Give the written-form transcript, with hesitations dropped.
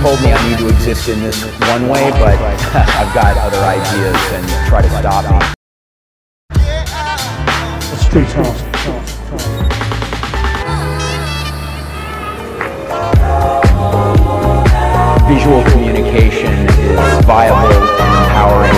told me I need to exist in this one way, but I've got other ideas and try to stop me. Street art. Visual communication is viable and empowering.